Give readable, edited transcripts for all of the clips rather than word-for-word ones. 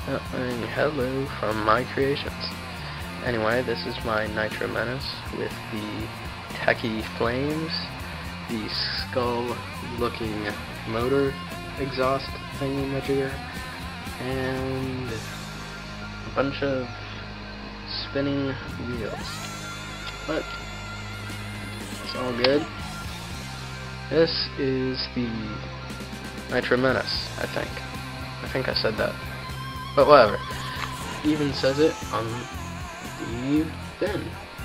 Hello from my creations. Anyway, this is my Nitro Menace with the techie flames, the skull-looking motor exhaust thingy-majigger, and a bunch of spinning wheels. But it's all good. This is the Nitro Menace, I think. I think I said that. But whatever. It even says it on the fin.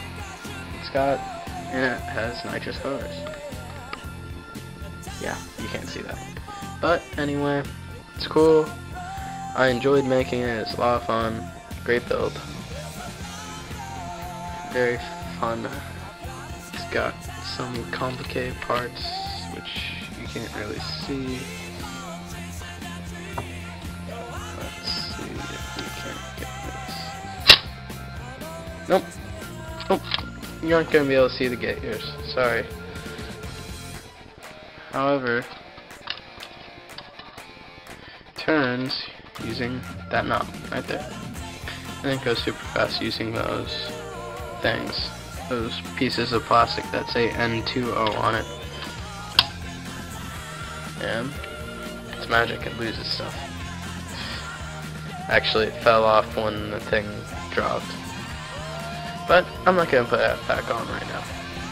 And it has nitrous cars. Yeah, you can't see that. But anyway, it's cool. I enjoyed making it. It's a lot of fun. Great build. Very fun. It's got some complicated parts which you can't really see. Let's see if we can get this. Nope. Nope. You aren't going to be able to see the gears. Sorry. However, turns using that knob right there. And it goes super fast using those things. Those pieces of plastic that say N20 on it. And it's magic, it loses stuff. Actually, it fell off when the thing dropped. But I'm not going to put that back on right now.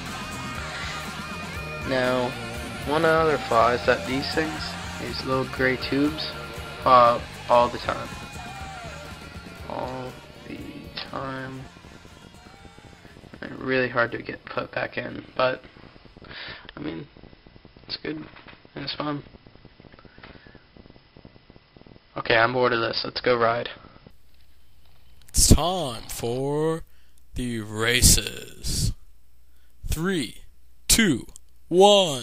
Now, one other flaw is that these things, these little gray tubes, fall out all the time. All the time. They're really hard to get put back in, but I mean, it's good and it's fun. Okay, I'm bored of this. Let's go ride. It's time for the races. 3, 2, 1.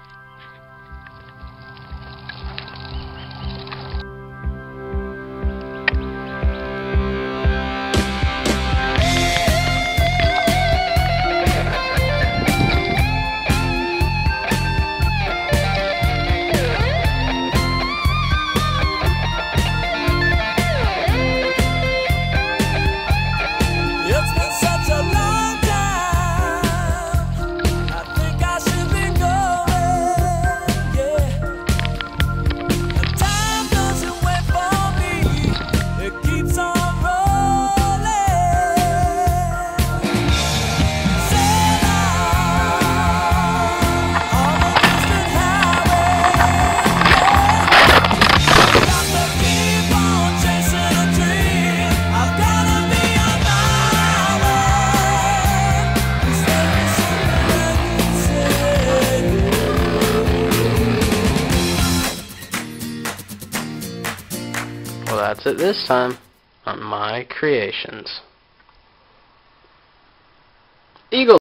Well, that's it this time on my creations. Eagle!